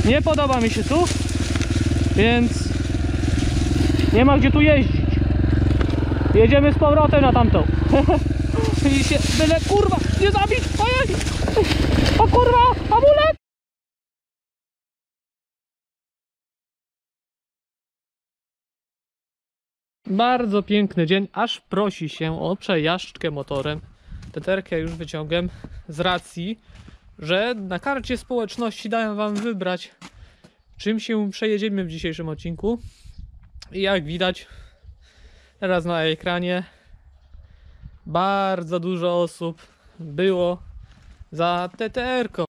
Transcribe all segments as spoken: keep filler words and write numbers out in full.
Nie podoba mi się tu, więc nie ma gdzie tu jeździć. Jedziemy z powrotem na tamtą. I się byle kurwa nie zabić. Ojej! O kurwa! Amulet! Bardzo piękny dzień, aż prosi się o przejażdżkę motorem. Teterkę już wyciągam z racji, że na karcie społeczności dają wam wybrać, czym się przejedziemy w dzisiejszym odcinku. I jak widać teraz na ekranie, bardzo dużo osób było za teterką.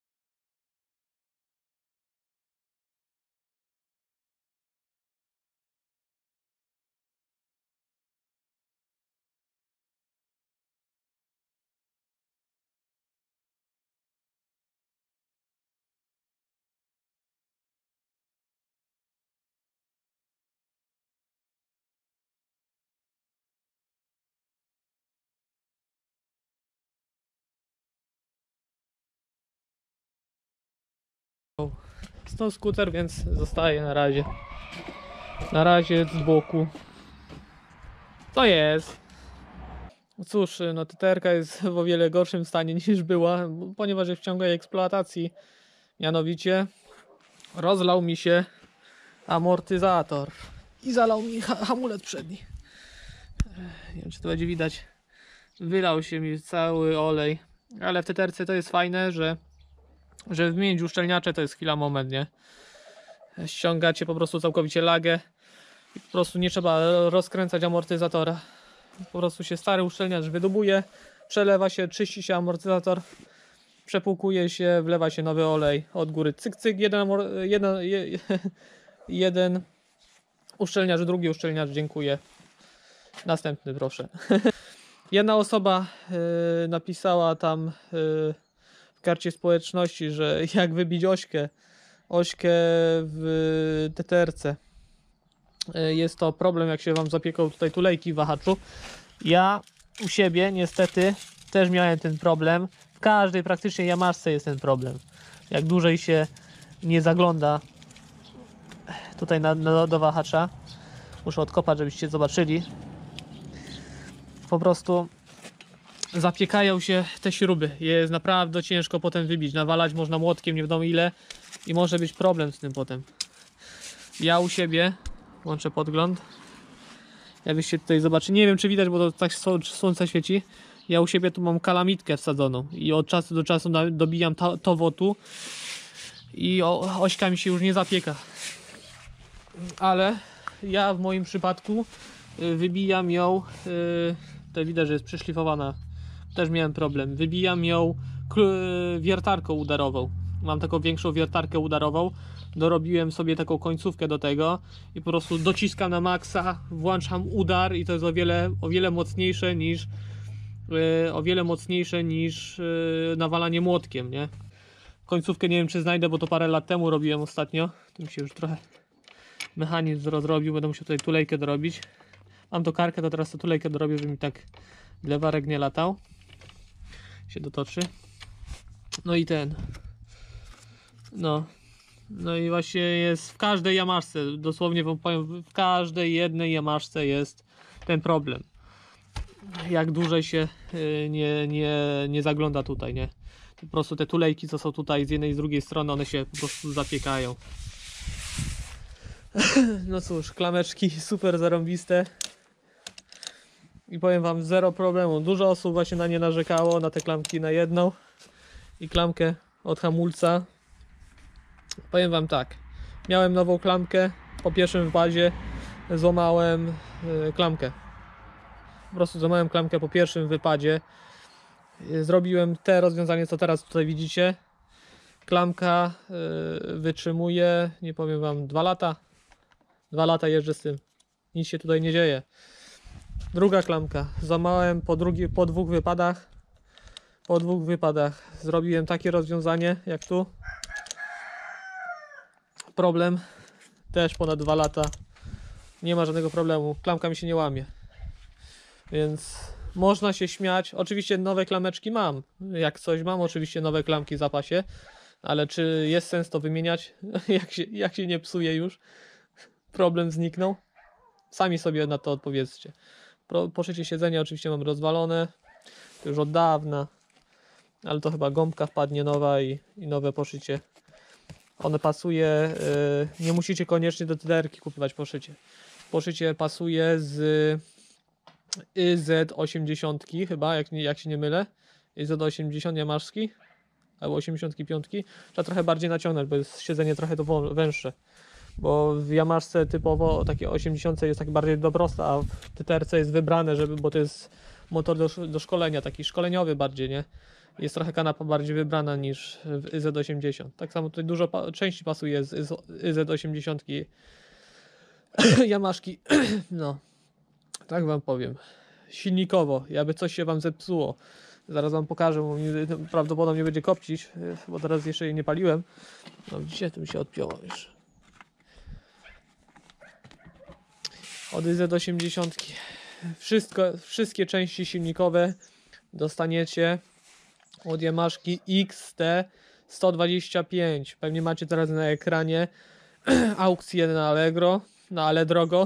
Stąd skuter, więc zostaje na razie. Na razie z boku. To jest. Cóż, no teterka jest w o wiele gorszym stanie niż była, ponieważ jest w ciągłej eksploatacji. Mianowicie rozlał mi się amortyzator i zalał mi ha hamulec przedni. Nie wiem, czy to będzie widać. Wylał się mi cały olej, ale w teterce to jest fajne, że że wymienić uszczelniacze to jest chwila, moment, nie? Ściągacie po prostu całkowicie lagę i po prostu nie trzeba rozkręcać amortyzatora. Po prostu się stary uszczelniacz wydobuje, przelewa się, czyści się amortyzator, przepłukuje się, wlewa się nowy olej od góry, cyk cyk, jeden, jeden, jeden uszczelniacz, drugi uszczelniacz, dziękuję. Następny proszę. Jedna osoba yy, napisała tam yy, w karcie społeczności, że jak wybić ośkę, ośkę w teterce. Jest to problem, jak się wam zapieką tutaj tulejki w wahaczu. Ja u siebie niestety też miałem ten problem. W każdej praktycznie Yamaszce jest ten problem. Jak dłużej się nie zagląda tutaj na, na, do wahacza. Muszę odkopać, żebyście zobaczyli. Po prostu zapiekają się te śruby. Jest naprawdę ciężko potem wybić. Nawalać można młotkiem nie wiadomo ile i może być problem z tym potem. Ja u siebie włączę podgląd. Jakbyście tutaj zobaczyli, nie wiem czy widać, bo to tak słońce świeci. Ja u siebie tu mam kalamitkę wsadzoną i od czasu do czasu dobijam to, to wotu i ośka mi się już nie zapieka. Ale ja w moim przypadku wybijam ją, tutaj widać, że jest przeszlifowana. Też miałem problem. Wybijam ją wiertarką udarową. Mam taką większą wiertarkę udarową. Dorobiłem sobie taką końcówkę do tego i po prostu dociskam na maksa, włączam udar i to jest o wiele, o wiele mocniejsze niż yy, o wiele mocniejsze niż yy, nawalanie młotkiem, nie? Końcówkę nie wiem czy znajdę, bo to parę lat temu robiłem ostatnio. Tu mi się już trochę mechanizm rozrobił, będę musiał tutaj tulejkę dorobić. Mam to karkę, to teraz to tulejkę dorobię, żeby mi tak lewarek nie latał. Się dotoczy. No i ten. No. No i właśnie jest w każdej Yamaszce, dosłownie wam powiem, w każdej jednej Yamaszce jest ten problem. Jak dłużej się nie, nie, nie zagląda tutaj, nie? Po prostu te tulejki, co są tutaj z jednej i z drugiej strony, one się po prostu zapiekają. No cóż, klameczki super zarąbiste. I powiem wam, zero problemu. Dużo osób właśnie na nie narzekało, na te klamki na jedną. I klamkę od hamulca. Powiem wam tak, miałem nową klamkę, po pierwszym wypadzie złamałem yy, klamkę. Po prostu złamałem klamkę po pierwszym wypadzie. Yy, zrobiłem te rozwiązanie, co teraz tutaj widzicie. Klamka yy, wytrzymuje, nie powiem wam, dwa lata. Dwa lata jeżdżę z tym. Nic się tutaj nie dzieje. Druga klamka. Złamałem po, drugi, po dwóch wypadach. Po dwóch wypadach zrobiłem takie rozwiązanie jak tu. Problem. Też ponad dwa lata. Nie ma żadnego problemu. Klamka mi się nie łamie. Więc można się śmiać. Oczywiście nowe klameczki mam. Jak coś mam, oczywiście nowe klamki w zapasie. Ale czy jest sens to wymieniać, jak się, jak się nie psuje już? Problem zniknął? Sami sobie na to odpowiedzcie. Pro, poszycie siedzenia oczywiście mam rozwalone, to już od dawna, ale to chyba gąbka wpadnie nowa i, i nowe poszycie. One pasuje, yy, nie musicie koniecznie do tyderki kupować poszycie. Poszycie pasuje z I Z osiemdziesiąt chyba, jak, nie, jak się nie mylę. I Z osiemdziesiąt Yamaszki albo osiemdziesiąt pięć. Trzeba trochę bardziej naciągnąć, bo jest siedzenie trochę to węższe. Bo w Yamaszce typowo takie osiemdziesiąt jest tak bardziej dobrosta, a w tyterce jest wybrane, żeby, bo to jest motor do, do szkolenia, taki szkoleniowy bardziej, nie? Jest trochę kanapa bardziej wybrana niż w I Z osiemdziesiąt. Tak samo tutaj dużo pa części pasuje z I Z osiemdziesiąt Yamaszki. No, tak wam powiem. Silnikowo, jakby coś się wam zepsuło. Zaraz wam pokażę, bo mi prawdopodobnie będzie kopcić, bo teraz jeszcze jej nie paliłem. No widzicie, tu mi się odpięło już. Od I Z osiemdziesiąt wszystko, wszystkie części silnikowe dostaniecie od Yamaszki X T sto dwadzieścia pięć. Pewnie macie teraz na ekranie aukcję na Allegro, na Alledrogo.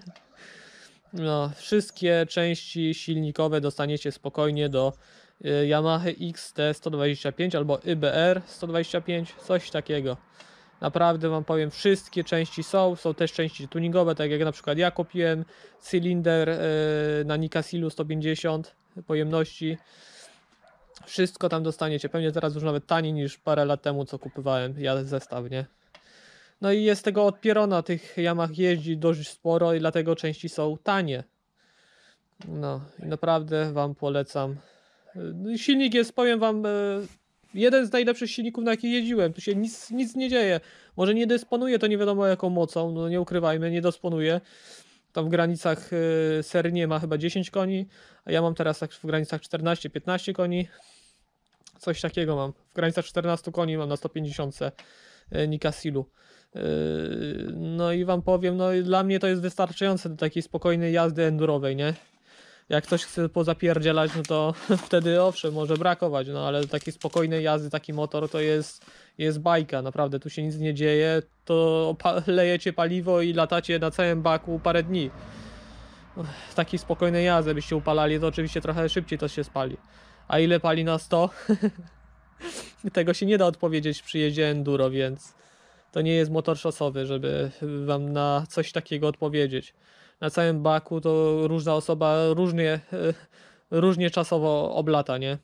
No, wszystkie części silnikowe dostaniecie spokojnie do y, Yamaha X T sto dwadzieścia pięć albo Y B R sto dwadzieścia pięć, coś takiego. Naprawdę wam powiem, wszystkie części są, są też części tuningowe, tak jak na przykład ja kupiłem cylinder y, na Nikasilu sto pięćdziesiąt pojemności. Wszystko tam dostaniecie, pewnie teraz już nawet taniej niż parę lat temu, co kupowałem ja zestaw, nie? No i jest tego od Pierona, tych Yamah jeździ dość sporo i dlatego części są tanie. No i naprawdę wam polecam. Silnik jest, powiem wam, jeden z najlepszych silników, na jakich jeździłem. Tu się nic, nic nie dzieje. Może nie dysponuje, to nie wiadomo jaką mocą, no nie ukrywajmy, nie dysponuje. Tam w granicach seryjnie ma chyba dziesięć koni, a ja mam teraz tak w granicach czternaście piętnaście koni. Coś takiego mam. W granicach czternaście koni mam na sto pięćdziesiąt Nikasilu. No i wam powiem, no i dla mnie to jest wystarczające do takiej spokojnej jazdy endurowej, nie? Jak ktoś chce pozapierdzielać, no to wtedy owszem, może brakować, no ale do takiej spokojnej jazdy taki motor to jest, jest bajka, naprawdę tu się nic nie dzieje, to lejecie paliwo i latacie na całym baku parę dni. W takiej spokojnej jazdy byście upalali, to oczywiście trochę szybciej to się spali. A ile pali na sto? Tego się nie da odpowiedzieć przy jeździe enduro, więc to nie jest motor szosowy, żeby wam na coś takiego odpowiedzieć. Na całym baku to różna osoba różnie, różnie czasowo oblata, nie?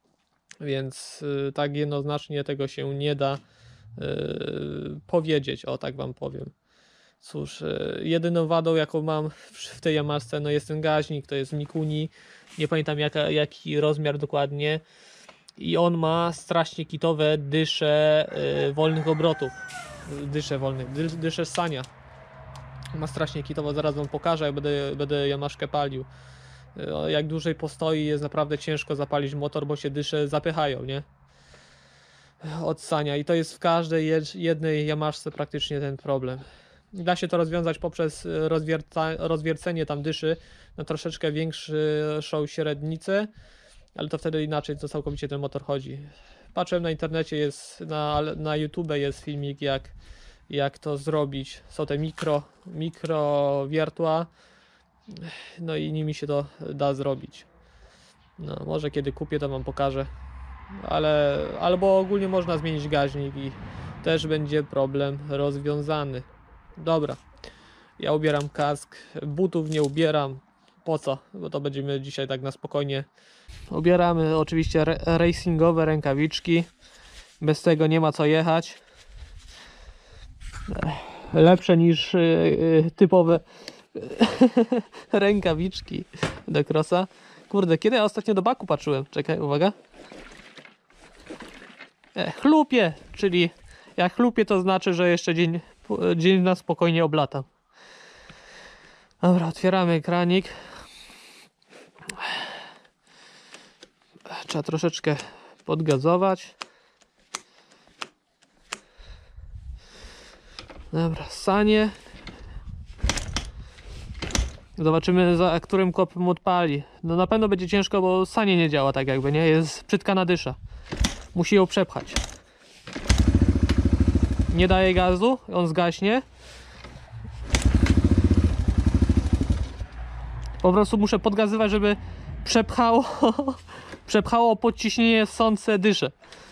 Więc tak jednoznacznie tego się nie da yy, powiedzieć, o tak wam powiem. Cóż, yy, jedyną wadą jaką mam w tej Yamaszce, no jest ten gaźnik, to jest Mikuni, nie pamiętam jaka, jaki rozmiar dokładnie. I on ma strasznie kitowe dysze yy, wolnych obrotów. Dysze wolnych, dy, dysze ssania. Ma strasznie kitowo, zaraz wam pokażę, jak będę, będę Yamaszkę palił. Yy, jak dłużej postoi, jest naprawdę ciężko zapalić motor, bo się dysze zapychają, nie? Od ssania. I to jest w każdej jednej Yamaszce praktycznie ten problem. Da się to rozwiązać poprzez rozwierca, rozwiercenie tam dyszy na troszeczkę większą średnicę, ale to wtedy inaczej to całkowicie ten motor chodzi. Patrzyłem na internecie, jest na, na YouTube jest filmik jak, jak to zrobić. Są te mikro, mikro wiertła, no i nimi się to da zrobić. No, może kiedy kupię, to wam pokażę. Ale albo ogólnie można zmienić gaźnik i też będzie problem rozwiązany. Dobra, ja ubieram kask, butów nie ubieram. Po co? Bo to będziemy dzisiaj tak na spokojnie. Ubieramy oczywiście racingowe rękawiczki. Bez tego nie ma co jechać. Lepsze niż yy, typowe rękawiczki do crossa. Kurde, kiedy ja ostatnio do baku patrzyłem? Czekaj, uwaga. E, chlupie, czyli jak chlupie, to znaczy, że jeszcze dzień, dzień na spokojnie oblatam. Dobra, otwieramy kranik. Trzeba troszeczkę podgazować. Dobra, ssanie. Zobaczymy, za którym kopem odpali. No na pewno będzie ciężko, bo ssanie nie działa tak jakby, nie? Jest przytkana dysza. Musi ją przepchać. nie daje gazu, on zgaśnie. Po prostu muszę podgazywać, żeby przepchało, przepchało podciśnienie sące dyszę.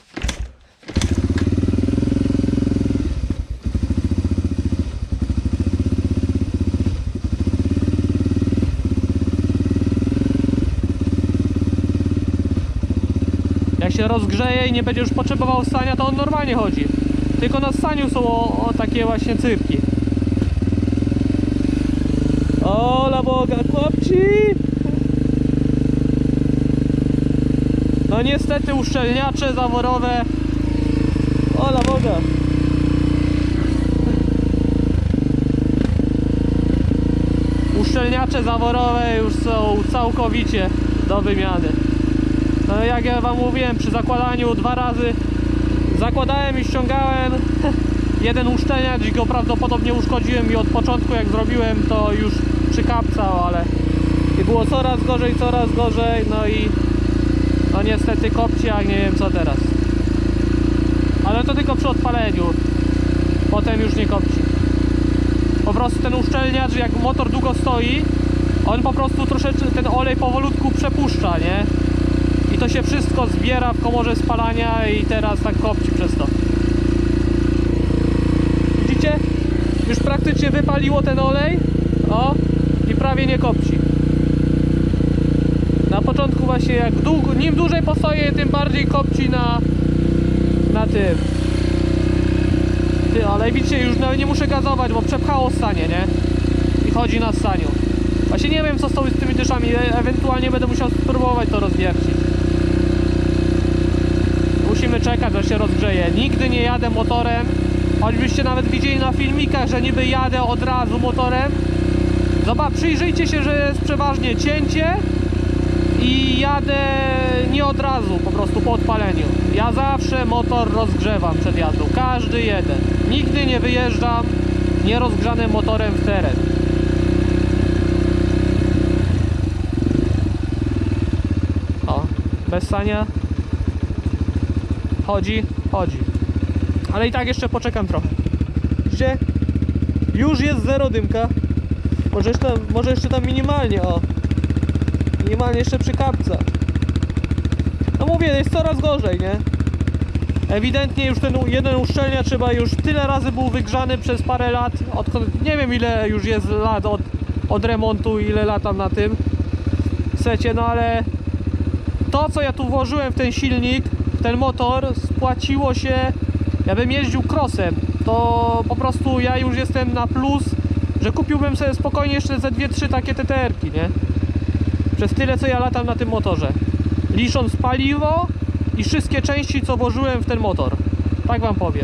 Jak się rozgrzeje i nie będzie już potrzebował ssania, to on normalnie chodzi. Tylko na ssaniu są o, o takie właśnie cyrki. Ola Boga, chłopci! No niestety uszczelniacze zaworowe. Ola Boga. Uszczelniacze zaworowe już są całkowicie do wymiany. No jak ja wam mówiłem, przy zakładaniu dwa razy zakładałem i ściągałem jeden uszczelniacz i go prawdopodobnie uszkodziłem i od początku jak zrobiłem to już przykapcał, ale i było coraz gorzej, coraz gorzej, no i no niestety kopci, jak nie wiem co teraz. Ale to tylko przy odpaleniu, potem już nie kopci. Po prostu ten uszczelniacz, jak motor długo stoi, on po prostu troszeczkę ten olej powolutku przepuszcza, nie? I to się wszystko zbiera w komorze spalania i teraz tak kopci przez to. Widzicie? Już praktycznie wypaliło ten olej. O! I prawie nie kopci. Na początku właśnie jak długo, nim dłużej postoję, tym bardziej kopci na na tym. Ty, ale widzicie, już nawet nie muszę gazować, bo przepchało ssanie, nie? I chodzi na ssaniu. Właśnie nie wiem co z tymi dyszami, ewentualnie będę musiał spróbować to rozwiercić. Musimy czekać, aż się rozgrzeje. Nigdy nie jadę motorem, choćbyście nawet widzieli na filmikach, że niby jadę od razu motorem. Zobacz, przyjrzyjcie się, że jest przeważnie cięcie i jadę nie od razu, po prostu po odpaleniu. Ja zawsze motor rozgrzewam przed jazdą, każdy jeden. Nigdy nie wyjeżdżam nierozgrzanym motorem w teren. O, bez ssania. Chodzi, chodzi. Ale i tak jeszcze poczekam trochę. Widzicie? Już jest zero dymka. Może jeszcze, może jeszcze tam minimalnie, o. Minimalnie jeszcze przy kapce. No mówię, jest coraz gorzej, nie? Ewidentnie już ten jeden uszczelniacz chyba już tyle razy był wygrzany przez parę lat. Odkąd, nie wiem ile już jest lat od, od remontu, ile latam na tym secie, no ale to co ja tu włożyłem w ten silnik, w ten motor, spłaciło się. Ja bym jeździł crossem, to po prostu ja już jestem na plus, że kupiłbym sobie spokojnie jeszcze ze dwie trzy takie T T R-ki, nie? Przez tyle co ja latam na tym motorze, licząc paliwo i wszystkie części co włożyłem w ten motor. Tak wam powiem.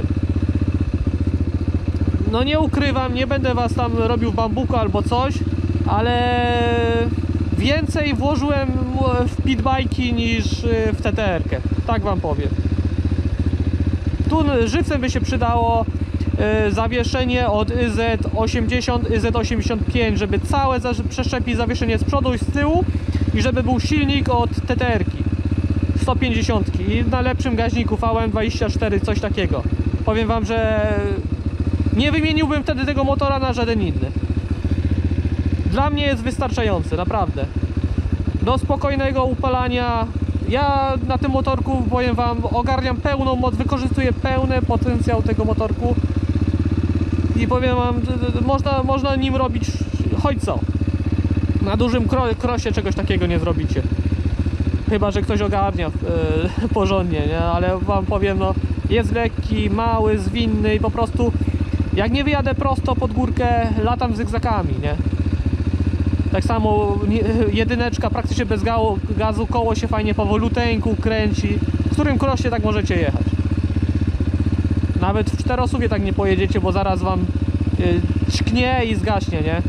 No nie ukrywam, nie będę was tam robił w bambuku albo coś, ale więcej włożyłem w pitbike'i niż w T T R-kę. Tak wam powiem. Tu żywcem by się przydało yy, zawieszenie od Y Z osiemdziesiąt, Y Z osiemdziesiąt pięć, żeby całe przeszczepić zawieszenie z przodu i z tyłu i żeby był silnik od T T R-ki sto pięćdziesiąt i na lepszym gaźniku V M dwadzieścia cztery, coś takiego. Powiem wam, że nie wymieniłbym wtedy tego motora na żaden inny. Dla mnie jest wystarczający, naprawdę. Do spokojnego upalania. Ja na tym motorku, powiem wam, ogarniam pełną moc, wykorzystuję pełny potencjał tego motorku i powiem wam, można, można nim robić choć co. Na dużym kro, krosie czegoś takiego nie zrobicie. Chyba że ktoś ogarnia yy, porządnie, nie? Ale wam powiem, no jest lekki, mały, zwinny i po prostu jak nie wyjadę prosto pod górkę, latam zygzakami, nie? Tak samo jedyneczka praktycznie bez gazu, koło się fajnie powoluteńku kręci. W którym krosie tak możecie jechać. Nawet w czterosuwie tak nie pojedziecie, bo zaraz wam ćknie i zgaśnie, nie?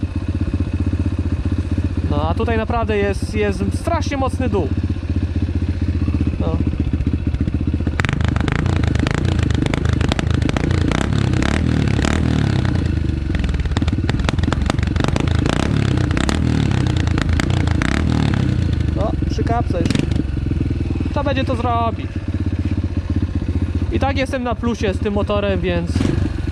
No a tutaj naprawdę jest, jest strasznie mocny dół. No. Kapce już. Trzeba będzie to zrobić. I tak jestem na plusie z tym motorem, więc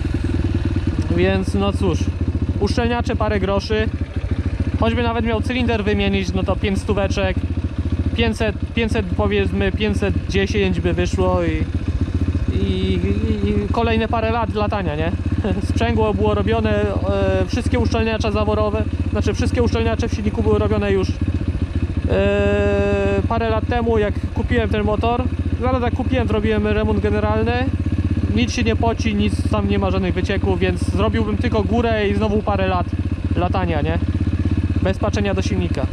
Więc no cóż, uszczelniacze parę groszy. Choćby nawet miał cylinder wymienić, no to pięć stóweczek. pięćset, pięćset powiedzmy, pięćset dziesięć by wyszło i, i, i kolejne parę lat latania, nie? Sprzęgło było robione, e, wszystkie uszczelniacze zaworowe, znaczy wszystkie uszczelniacze w silniku były robione już e, parę lat temu, jak kupiłem ten motor. Zaraz jak kupiłem, zrobiłem remont generalny. Nic się nie poci, nic tam nie ma żadnych wycieków, więc zrobiłbym tylko górę i znowu parę lat latania, nie? Bez patrzenia do silnika.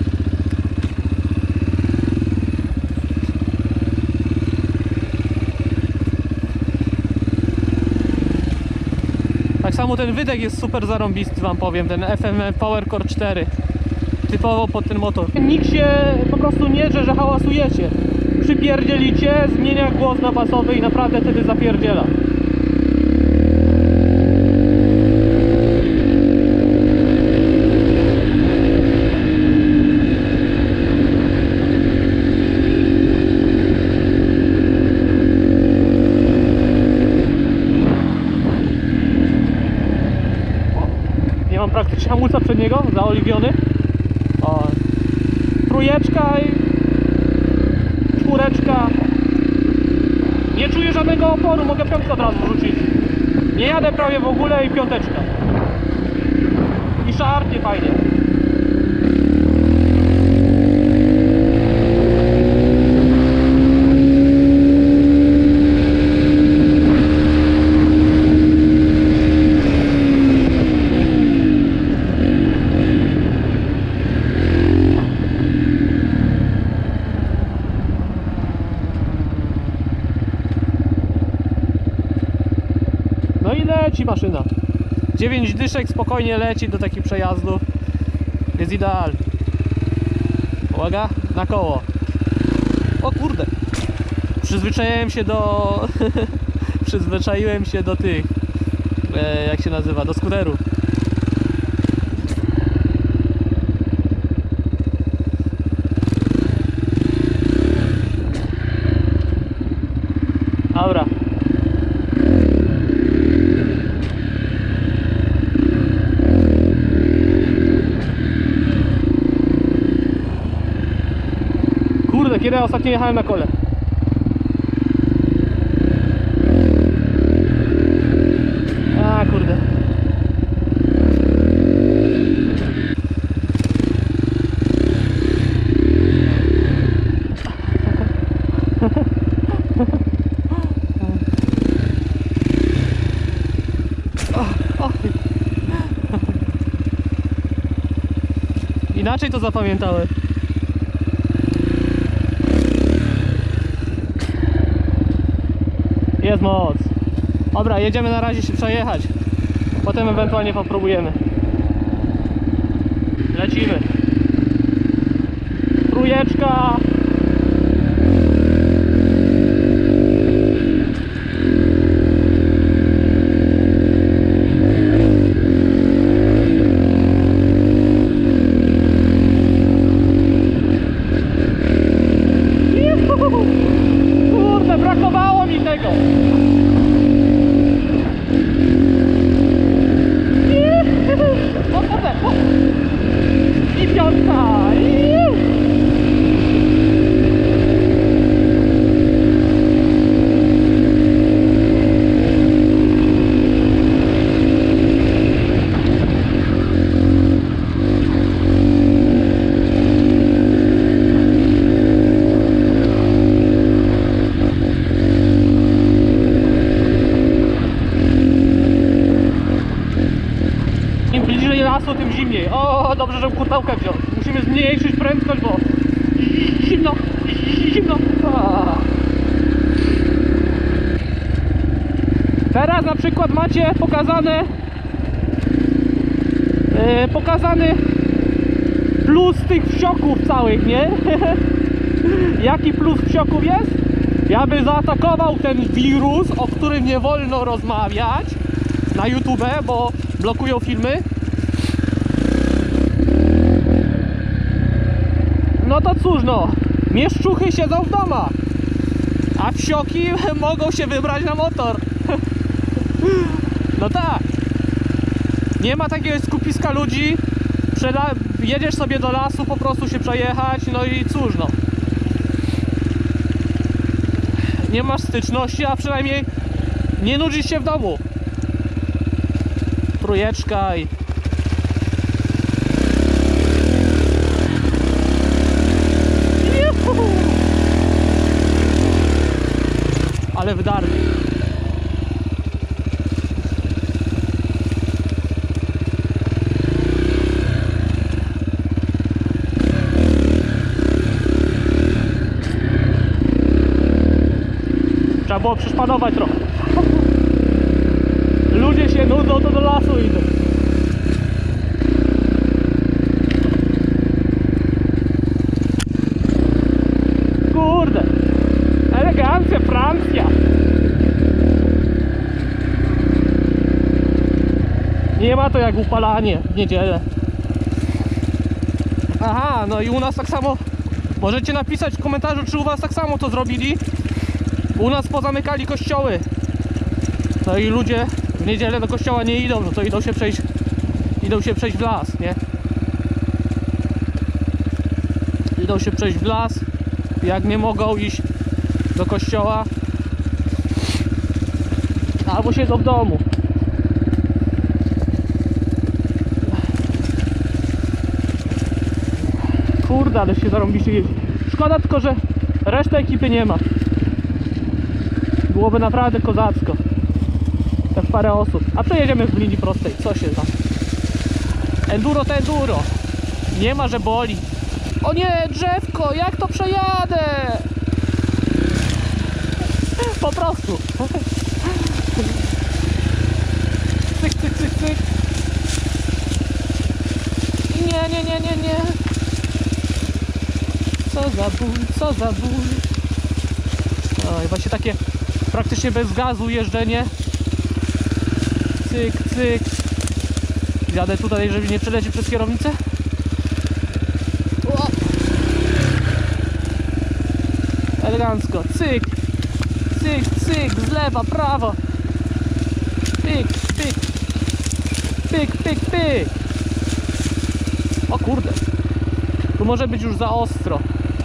Tak samo ten wydech jest super zarąbisty, wam powiem, ten F M F PowerCore cztery. Typowo pod ten motor. Nikt się po prostu nie drze, że hałasujecie. Przypierdzielicie, zmienia głos na basowy i naprawdę wtedy zapierdziela. Nie mam praktycznie hamulca przedniego, zaoliwiony. O, trójeczka i czwóreczka. Nie czuję żadnego oporu, mogę piątkę od razu wrzucić. Nie jadę prawie w ogóle i piąteczka. I szarpnie fajnie. No i leci maszyna. dziewięć dyszek spokojnie leci do takich przejazdów. Jest idealnie. Uwaga, na koło. O kurde. Przyzwyczaiłem się do... Przyzwyczaiłem się do tych... E, jak się nazywa? Do skuterów. Dobra. Kurde, kiedy ja ostatnio jechałem na kole? A kurde. Inaczej to zapamiętałem. Jest moc. Dobra, jedziemy na razie się przejechać. Potem ewentualnie popróbujemy. Lecimy. Trójeczka. Kurde, brakowało mi tego. O, potem, o. I piątka. Im bliżej lasu, tym zimniej. O, dobrze, że kurtałkę wziął. Musimy zmniejszyć prędkość, bo zimno, zimno. A. Teraz na przykład macie pokazane yy, pokazany plus tych wsioków całych, nie? Jaki plus wsioków jest? Ja bym zaatakował ten wirus, o którym nie wolno rozmawiać na YouTube, bo blokują filmy. No to cóż, no, mieszczuchy siedzą w domach, a wsioki mogą się wybrać na motor. No tak. Nie ma takiego skupiska ludzi. Przela jedziesz sobie do lasu, po prostu się przejechać, no i cóż no. Nie masz styczności, a przynajmniej nie nudzisz się w domu. Trójeczka i... Juhu! Ale wydarli. Trzeba było przeszpanować trochę. Ludzie się nudzą, to do lasu idą. Kurde. Elegancja, Francja. Nie ma to jak upalanie w niedzielę. Aha, no i u nas tak samo. Możecie napisać w komentarzu, czy u was tak samo to zrobili. U nas pozamykali kościoły. No i ludzie w niedzielę do kościoła nie idą, no to idą się przejść, idą się przejść w las, nie? Idą się przejść w las. Jak nie mogą iść do kościoła, albo siedzą w domu. Kurde, ale się zarąbiście jeździ. Szkoda tylko, że reszty ekipy nie ma. Byłoby naprawdę kozacko. Tak parę osób. A przejedziemy w linii prostej. Co się da? Enduro to enduro. Nie ma, że boli. O nie, drzewko! Jak to przejadę? Po prostu. Cyk, cyk, cyk, cyk. Nie, nie, nie, nie, nie. Co za ból, co za ból. No i właśnie takie praktycznie bez gazu jeżdżenie. Cyk, cyk. Jadę tutaj, żeby nie przelecieć przez kierownicę. O! Elegancko. Cyk, cyk, cyk. Z lewa, prawo. Pyk, pyk. Pyk, pyk, pyk. O kurde. Tu może być już za ostro.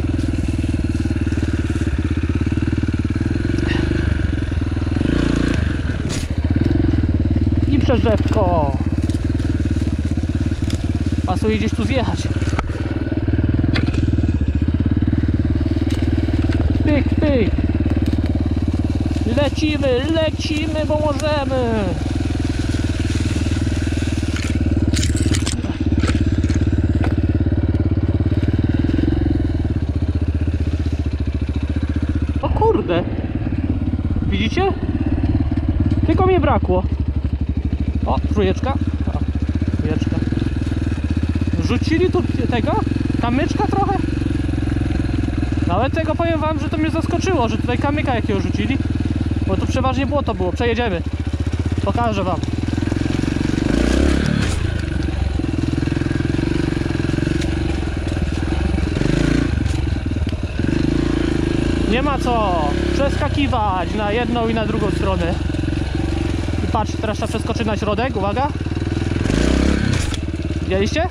I przez drzewko. Pasuje gdzieś tu zjechać. Pyk, pyk. Lecimy, lecimy, bo możemy. O kurde. Widzicie? Tylko mnie brakło. O, trójeczka. O, trójeczka. Rzucili tu tego? Kamyczka trochę? Nawet tego powiem wam, że to mnie zaskoczyło, że tutaj kamyka jakiego rzucili. Bo tu przeważnie błoto było. Przejedziemy. Pokażę wam. Nie ma co przeskakiwać na jedną i na drugą stronę. I patrz, teraz trzeba przeskoczyć na środek. Uwaga. Widzieliście?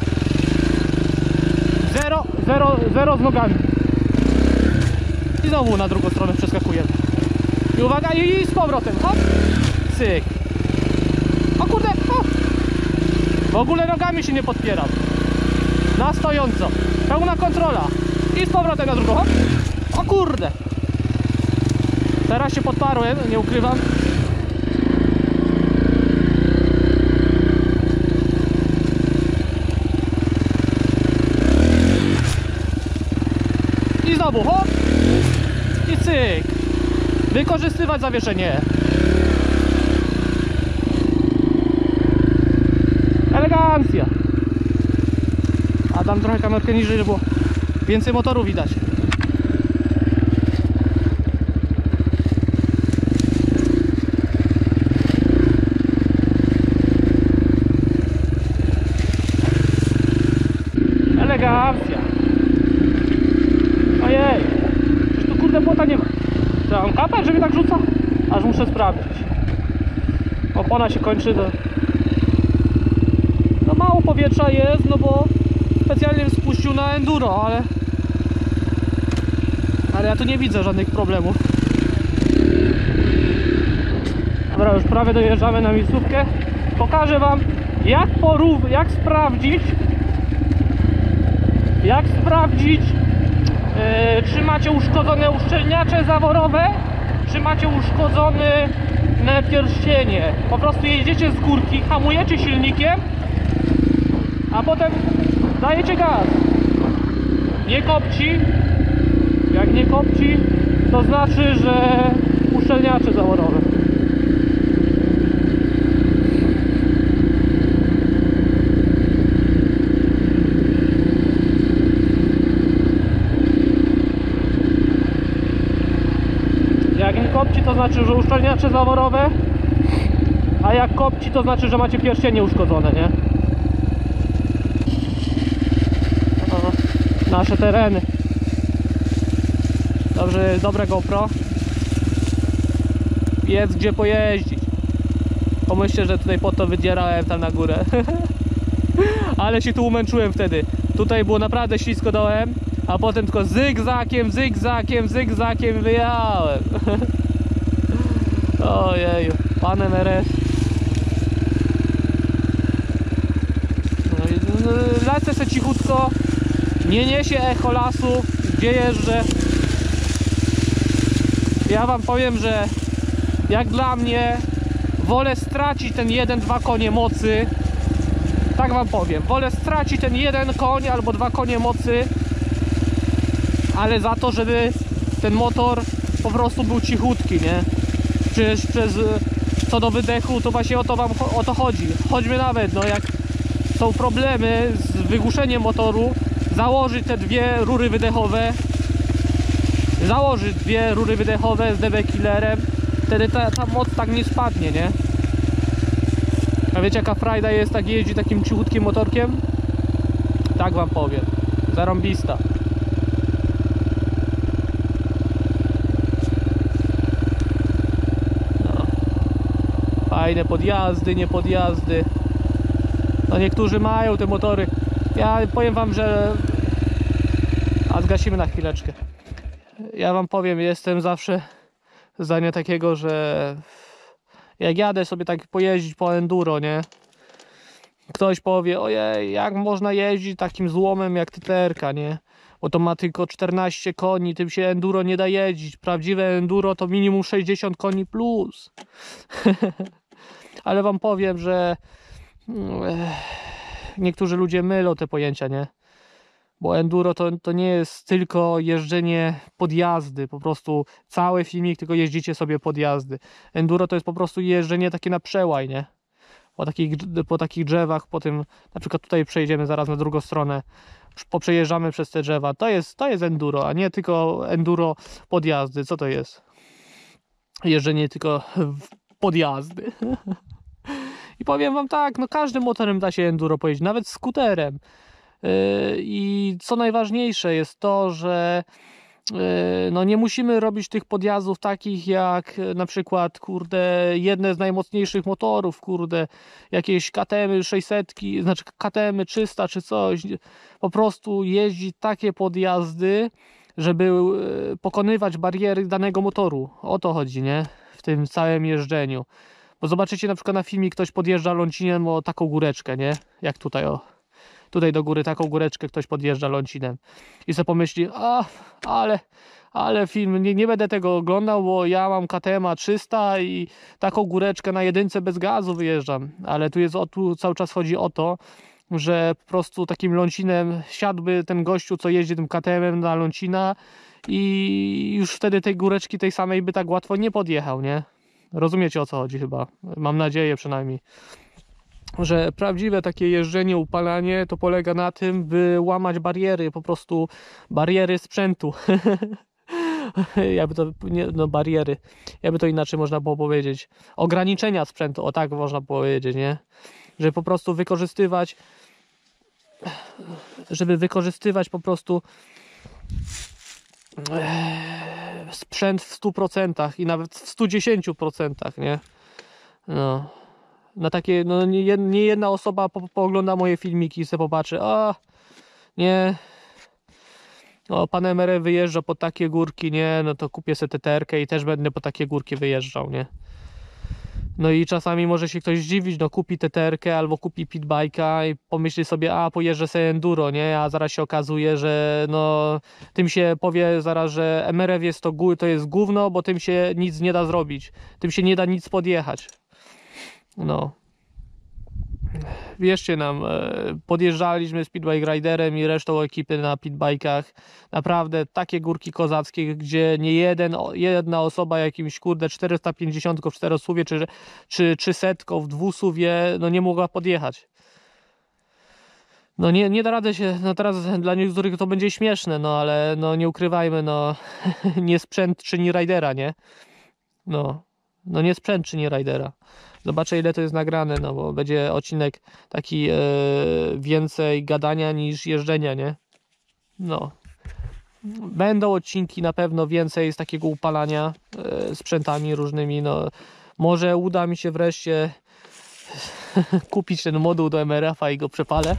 Zero, zero, zero z nogami. I znowu na drugą stronę przeskakujemy. I uwaga, i, i z powrotem. Hop. Cyk. O kurde, o. W ogóle nogami się nie podpieram. Na stojąco. Pełna kontrola. I z powrotem na drugą. Hop. O kurde. Teraz się podparłem, nie ukrywam. I znowu hop. I cyk. Wykorzystywać zawieszenie. Elegancja. A dam trochę kamerkę niżej, żeby było więcej motoru widać. Elegancja. Ojej. Przecież tu kurde błota nie ma. Trzeba mam kapać, że mi tak rzuca? Aż muszę sprawdzić. Opona się kończy do... mało powietrza jest, no bo specjalnie spuścił na enduro, ale ale ja tu nie widzę żadnych problemów. Dobra, już prawie dojeżdżamy na miejscówkę. Pokażę wam, jak porów, jak sprawdzić jak sprawdzić yy, czy macie uszkodzone uszczelniacze zaworowe, czy macie uszkodzone pierścienie. Po prostu jedziecie z górki, hamujecie silnikiem, a potem dajecie gaz. Nie kopci. Jak nie kopci, to znaczy, że uszczelniacze zaworowe. Jak nie kopci, to znaczy, że uszczelniacze zaworowe, a jak kopci, to znaczy, że macie pierścienie uszkodzone, nie? O, nasze tereny. Dobrze, dobre GoPro. Jest gdzie pojeździć. Pomyślcie, że tutaj po to wydzierałem tam na górę. Ale się tu umęczyłem wtedy. Tutaj było naprawdę ślisko dołem, a potem tylko zygzakiem, zygzakiem, zygzakiem wyjechałem. Ojeju, panem R S. No, lecę se cichutko. Nie niesie echo lasu, gdzie jeżdżę. Ja wam powiem, że jak dla mnie wolę stracić ten jeden, dwa konie mocy. Tak wam powiem, wolę stracić ten jeden koń albo dwa konie mocy, ale za to, żeby ten motor po prostu był cichutki, nie? Przecież przez, co do wydechu, to właśnie o to wam o to chodzi. Choćby nawet, no jak są problemy z wygłuszeniem motoru, założyć te dwie rury wydechowe, założyć dwie rury wydechowe z D B killerem, wtedy ta, ta moc tak nie spadnie, nie? A wiecie, jaka frajda jest, tak jeździ takim cichutkim motorkiem? Tak wam powiem, zarąbista. No. Fajne podjazdy, nie podjazdy. No niektórzy mają te motory. Ja powiem wam, że... A zgasimy na chwileczkę. Ja wam powiem, jestem zawsze zdania takiego, że jak jadę sobie tak pojeździć po enduro, nie? Ktoś powie, ojej, jak można jeździć takim złomem jak T T R-ka, nie? Bo to ma tylko czternaście koni, tym się enduro nie da jeździć. Prawdziwe enduro to minimum sześćdziesiąt koni plus. Ale wam powiem, że niektórzy ludzie mylą te pojęcia, nie? Bo enduro to, to nie jest tylko jeżdżenie podjazdy, po prostu cały filmik tylko jeździcie sobie podjazdy. Enduro to jest po prostu jeżdżenie takie na przełaj, nie? Po takich, po takich drzewach, po tym, na przykład tutaj przejdziemy zaraz na drugą stronę, poprzejeżdżamy przez te drzewa. To jest, to jest enduro, a nie tylko enduro podjazdy. Co to jest? Jeżdżenie tylko w podjazdy. I powiem wam tak, no każdym motorem da się enduro pojeździć, nawet skuterem. I co najważniejsze jest to, że no nie musimy robić tych podjazdów takich jak na przykład, kurde, jedne z najmocniejszych motorów, kurde, jakieś K T M sześćset, znaczy K T M trzysta czy coś. Po prostu jeździć takie podjazdy, żeby pokonywać bariery danego motoru. O to chodzi, nie? W tym całym jeżdżeniu. Bo zobaczycie na przykład na filmie, ktoś podjeżdża Lącinem o taką góreczkę, nie? Jak tutaj, o. Tutaj do góry taką góreczkę ktoś podjeżdża Lącinem. I sobie pomyśli, a, ale, ale film, nie, nie będę tego oglądał, bo ja mam K T M trzysta i taką góreczkę na jedynce bez gazu wyjeżdżam. Ale tu jest, o, tu cały czas chodzi o to, że po prostu takim Lącinem siadłby ten gościu, co jeździ tym K T M-em na Lącina i już wtedy tej góreczki tej samej by tak łatwo nie podjechał, nie? Rozumiecie, o co chodzi chyba? Mam nadzieję przynajmniej. Że prawdziwe takie jeżdżenie, upalanie to polega na tym, by łamać bariery, po prostu bariery sprzętu. Jakby to, nie, no bariery, jakby to inaczej można było powiedzieć. Ograniczenia sprzętu, o tak można powiedzieć, nie? Żeby po prostu wykorzystywać, żeby wykorzystywać po prostu sprzęt w stu procentach i nawet w stu dziesięciu procentach, nie? No. Na takie, no nie, nie jedna osoba po, poogląda moje filmiki i sobie popatrzy, o nie, o pan M R F wyjeżdża po takie górki, nie, no to kupię sobie T T R kę i też będę po takie górki wyjeżdżał, nie. No i czasami może się ktoś zdziwić, no kupi T T R kę albo kupi pitbike'a i pomyśli sobie, a pojeżdżę sobie enduro, nie, a zaraz się okazuje, że no tym się powie zaraz, że M R F jest to, to jest gówno, bo tym się nic nie da zrobić, tym się nie da nic podjechać. No. Wierzcie nam, podjeżdżaliśmy z Pitbike Riderem i resztą ekipy na pitbike'ach. Naprawdę takie górki kozackie, gdzie nie jeden, jedna osoba jakimś kurde czterysta pięćdziesiąt w czterosuwie czy, czy, czy setką w dwusuwie no nie mogła podjechać. No nie, nie da rady się, no teraz dla niektórych to będzie śmieszne, no ale no nie ukrywajmy, no nie sprzęt czyni Ridera, nie? No, no nie sprzęt czyni Ridera. Zobaczę ile to jest nagrane, no bo będzie odcinek taki e, więcej gadania niż jeżdżenia, nie? No. Będą odcinki na pewno więcej z takiego upalania e, sprzętami różnymi, no. Może uda mi się wreszcie kupić ten moduł do M R F a i go przepalę.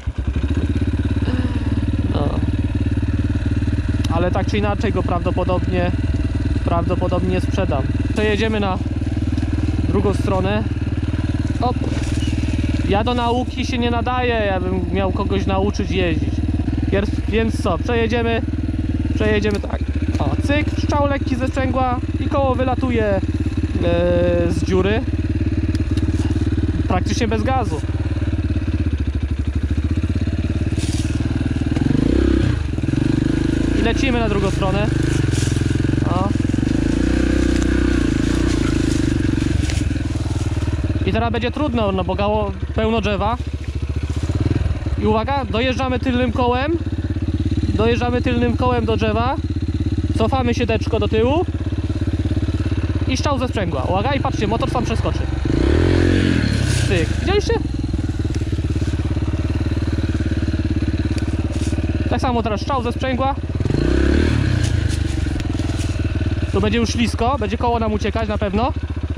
No. Ale tak czy inaczej go prawdopodobnie prawdopodobnie sprzedam. To jedziemy na drugą stronę. O, ja do nauki się nie nadaję, ja bym miał kogoś nauczyć jeździć. Więc co, przejedziemy, przejedziemy tak, o, cyk, strzał lekki ze sprzęgła i koło wylatuje e, z dziury. Praktycznie bez gazu. I lecimy na drugą stronę. O. I teraz będzie trudno, no bo gało pełno drzewa. I uwaga, dojeżdżamy tylnym kołem. Dojeżdżamy tylnym kołem do drzewa. Cofamy siedeczko do tyłu. I strzał ze sprzęgła. Uwaga i patrzcie, motor sam przeskoczy. Tyk. Widzieliście? Tak samo teraz strzał ze sprzęgła. Tu będzie już ślisko, będzie koło nam uciekać na pewno.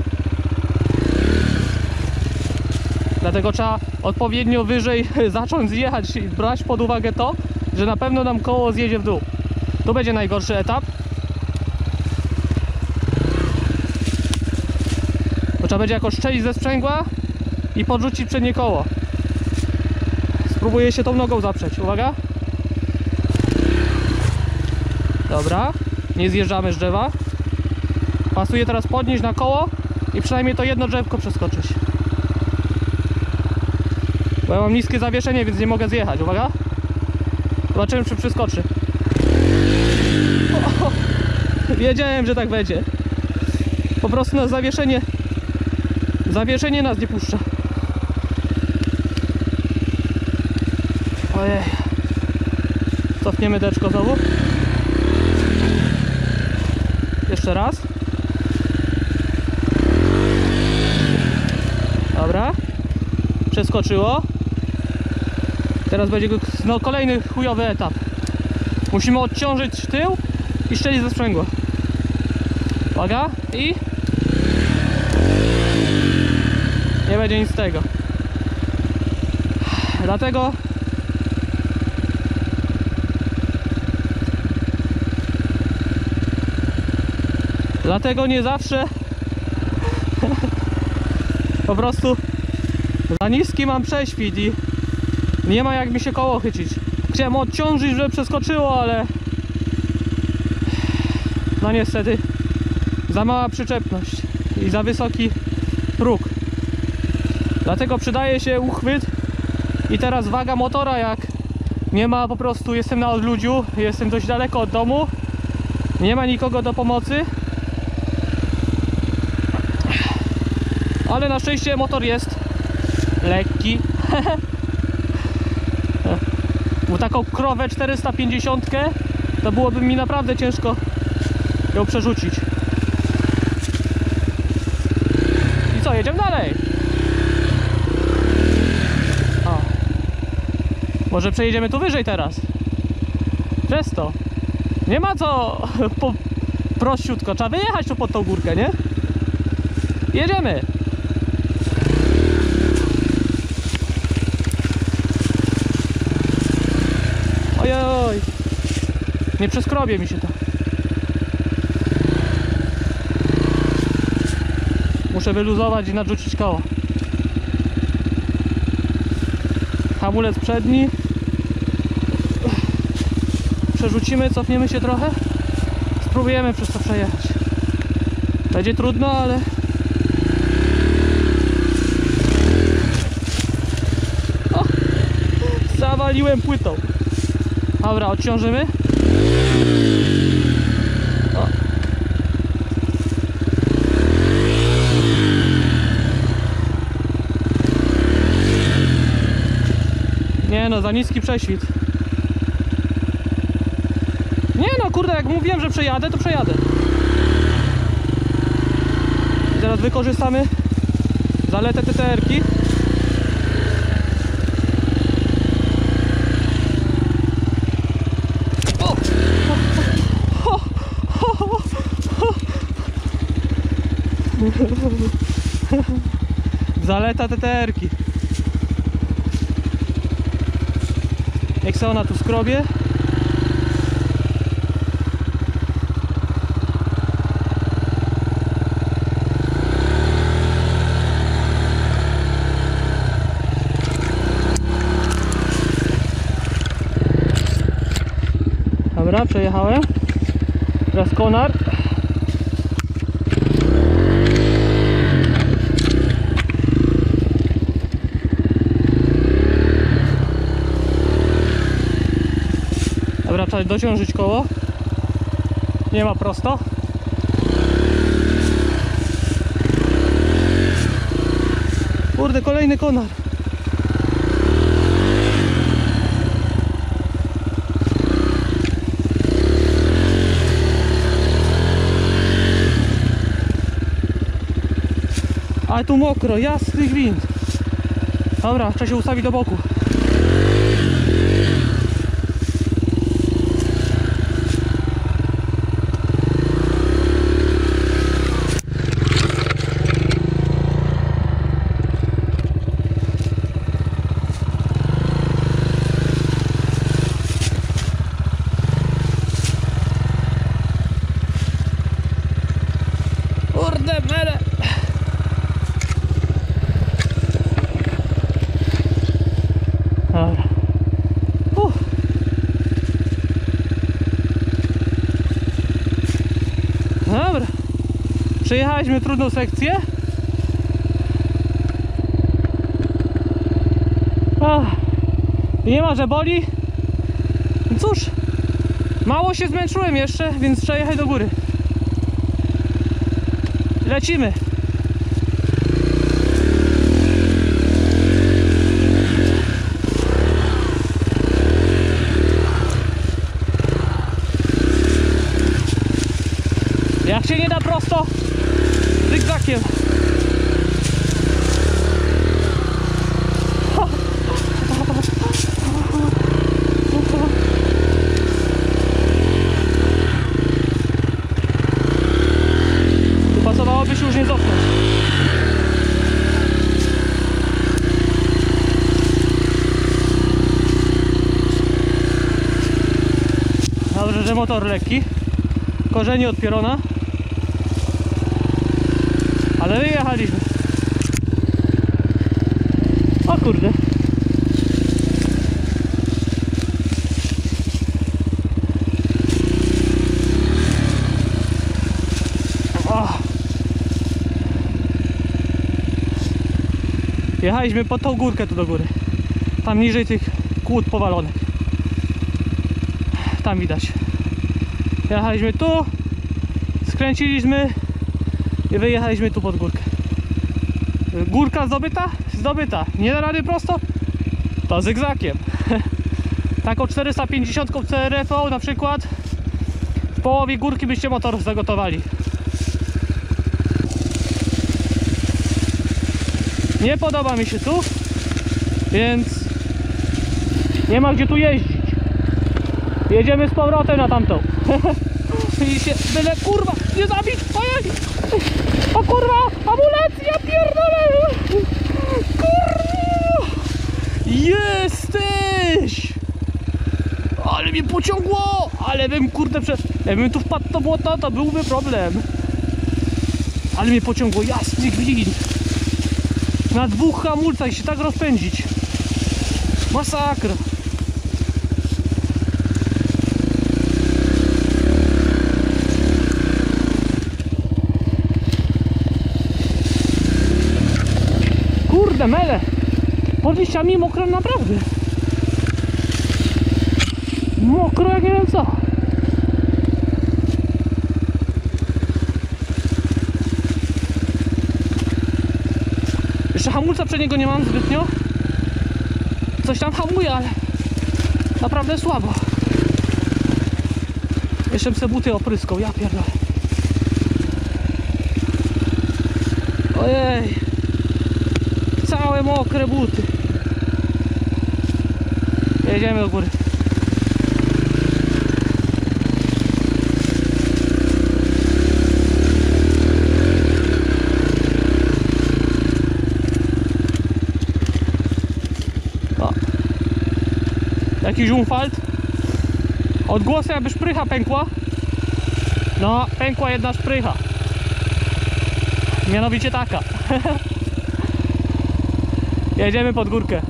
Dlatego trzeba odpowiednio wyżej zacząć zjechać i brać pod uwagę to, że na pewno nam koło zjedzie w dół. Tu będzie najgorszy etap. Bo trzeba będzie jakoś strzelić ze sprzęgła i podrzucić przednie koło. Spróbuję się tą nogą zaprzeć. Uwaga. Dobra. Nie zjeżdżamy z drzewa. Pasuje teraz podnieść na koło i przynajmniej to jedno drzewko przeskoczyć. Bo ja mam niskie zawieszenie, więc nie mogę zjechać. Uwaga. Zobaczymy, czy przeskoczy. O, wiedziałem, że tak będzie. Po prostu nas zawieszenie Zawieszenie nas nie puszcza. Ojej. Cofniemy deczko znowu. Jeszcze raz. Dobra. Przeskoczyło. Teraz będzie no, kolejny chujowy etap. Musimy odciążyć tył i strzelić ze sprzęgła. Uwaga. I... nie będzie nic z tego. Dlatego... Dlatego nie zawsze... po prostu... za niski mam prześwit i... nie ma jak mi się koło chycić. Chciałem odciążyć, żeby przeskoczyło, ale... no niestety... za mała przyczepność i za wysoki próg. Dlatego przydaje się uchwyt i teraz waga motora, jak nie ma, po prostu jestem na odludziu, jestem dość daleko od domu, nie ma nikogo do pomocy, ale na szczęście motor jest lekki. Bo taką krowę czterysta pięćdziesiąt to byłoby mi naprawdę ciężko ją przerzucić. I co, jedziemy dalej. O. Może przejedziemy tu wyżej teraz. Przez to. Nie ma co po prościutko. Trzeba wyjechać tu pod tą górkę, nie? Jedziemy. Nie przeskrobie mi się to. Muszę wyluzować i nadrzucić koło. Hamulec przedni. Przerzucimy, cofniemy się trochę. Spróbujemy przez to przejechać. Będzie trudno, ale... O! Zawaliłem płytą. Dobra, odciążymy. O. Nie no, za niski prześwit. Nie no, kurde, jak mówiłem, że przejadę, to przejadę. I teraz wykorzystamy zaletę T T R-ki. O! O! O! O! O! Zaleta T T R-ki. Jak se ona tu skrobie. Dobra, przejechałem. Teraz konar. Dobra, trzeba dociążyć koło. Nie ma prosto. Kurde, kolejny konar. Ale tu mokro, jasny gwint. Dobra, trzeba się ustawić do boku. Kurde, mele. Dobra. Uh. Dobra. Przejechaliśmy trudną sekcję. Ach. Nie ma, że boli. Cóż, mało się zmęczyłem jeszcze, więc trzeba jechać do góry. Lecimy. Jak się nie da prosto, zygzakiem. Tu pasowałoby się już nie cofnąć. Dobrze, że motor lekki. Korzenie od pierona. Ale wyjechaliśmy. O kurde. O. Jechaliśmy pod tą górkę tu do góry. Tam niżej tych kłód powalonych. Tam widać. Jechaliśmy tu. Skręciliśmy. I wyjechaliśmy tu pod górkę. Górka zdobyta? Zdobyta. Nie da rady prosto? To zygzakiem. Taką czterysta pięćdziesiąt C R V na przykład w połowie górki byście motor zagotowali. Nie podoba mi się tu, więc nie ma gdzie tu jeździć. Jedziemy z powrotem na tamtą. I się byle kurwa nie zabić. Ojej! O kurwa! Hamulec! Ja pierdolę! Kurwa! Jesteś! Ale ale mnie pociągło! Ale bym kurde prze... Jakbym tu wpadł to błoto, to byłby problem. Ale mnie pociągło, jasny gwint. Na dwóch hamulcach się tak rozpędzić. Masakra. Kurde mele. Pod liściami mokro naprawdę. Mokro jak nie wiem co. Jeszcze hamulca przedniego nie mam zbytnio. Coś tam hamuje, ale naprawdę słabo. Jeszcze bym se buty opryskał, ja pierdolę. Ojej. Całe mokre buty. Jedziemy do góry. O. Jakiś umfalt. Odgłosy jakby szprycha pękła. No, pękła jedna szprycha. Mianowicie taka. Jedziemy pod górkę.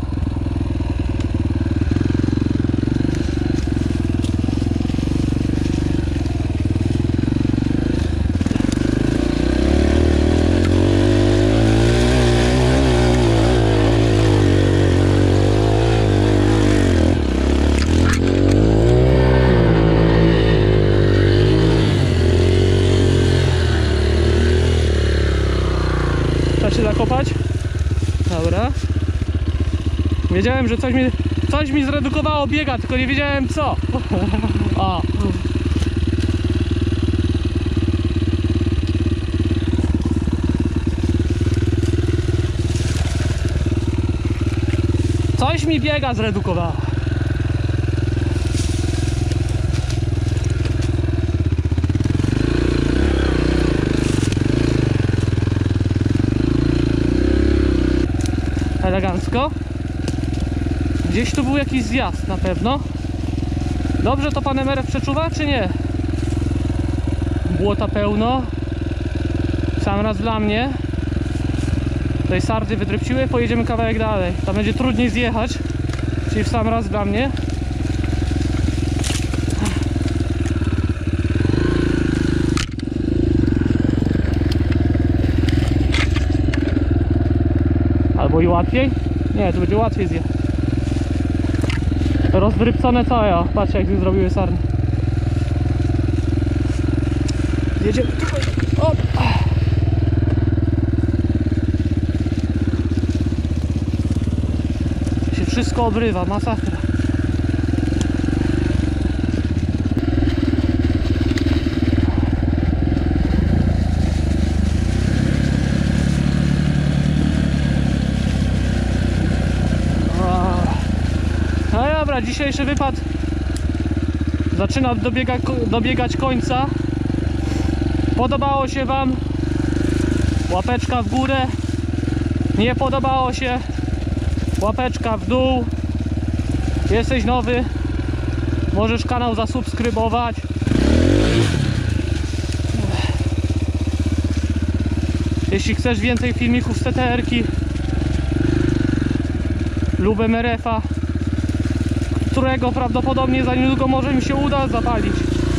Da się zakopać? Dobra. Wiedziałem, że coś mi, coś mi zredukowało biega, tylko nie wiedziałem co. O. Coś mi biega zredukowało. Elegancko. Gdzieś tu był jakiś zjazd na pewno. Dobrze to pan M R F przeczuwa, czy nie? Błota pełno. Sam raz dla mnie. Tutaj sardy wydrepciły, pojedziemy kawałek dalej. Tam będzie trudniej zjechać. Czyli w sam raz dla mnie. Albo i łatwiej? Nie, tu będzie łatwiej zjechać. Rozdrypcone całe, o, patrzcie jak tu zrobiły sarny. Jedziemy tutaj. O! Się wszystko obrywa, masakra. Dzisiejszy wypad zaczyna dobiega, dobiegać końca. Podobało się wam? Łapeczka w górę. Nie podobało się? Łapeczka w dół. Jesteś nowy? Możesz kanał zasubskrybować. Jeśli chcesz więcej filmików z T T R-ki lub M R F-a, którego prawdopodobnie za niedługo może mi się uda zapalić.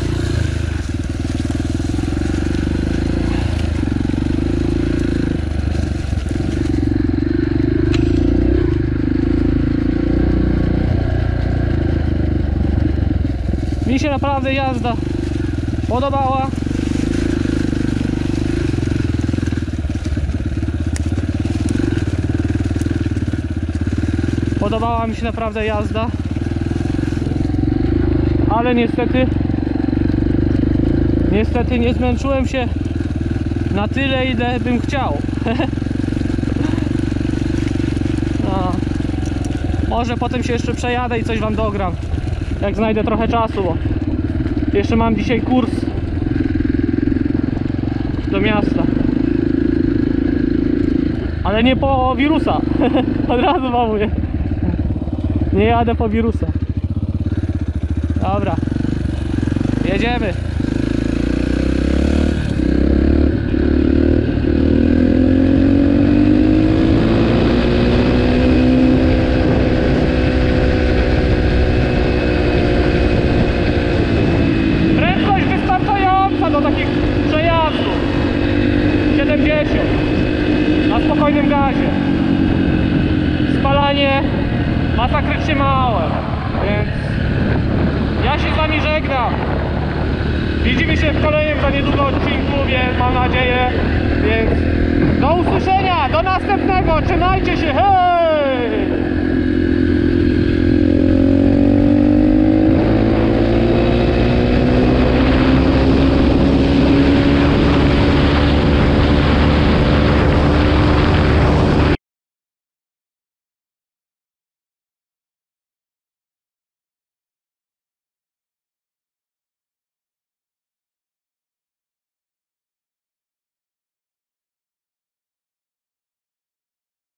Mi się naprawdę jazda podobała. Podobała mi się naprawdę jazda. Ale niestety Niestety nie zmęczyłem się na tyle, ile bym chciał. No. Może potem się jeszcze przejadę i coś wam dogram, jak znajdę trochę czasu, bo jeszcze mam dzisiaj kurs do miasta. Ale nie po wirusa. Od razu wam mówię. Nie jadę po wirusa. Dobra. Jedziemy. Prędkość wystarczająca do takich przejazdów. siedemdziesiąt. Na spokojnym gazie. Spalanie masakrycznie małe. Więc ja się z wami żegnam. Widzimy się w kolejnym za niedługo odcinku, więc mam nadzieję. Więc do usłyszenia, do następnego. Trzymajcie się. Hej!